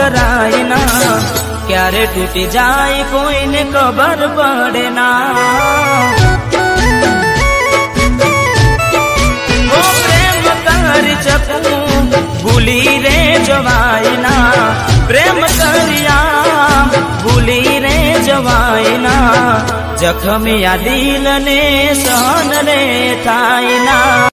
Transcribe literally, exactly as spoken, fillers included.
कराई ना, क्यारे टूटी जाए कोई ने खबर पड़े ना। ओ प्रेम कर चकू भूली रे जवाई ना, प्रेम करिया भूली रे जवाई ना, जखमिया दिल ने सहन रे थाई ना।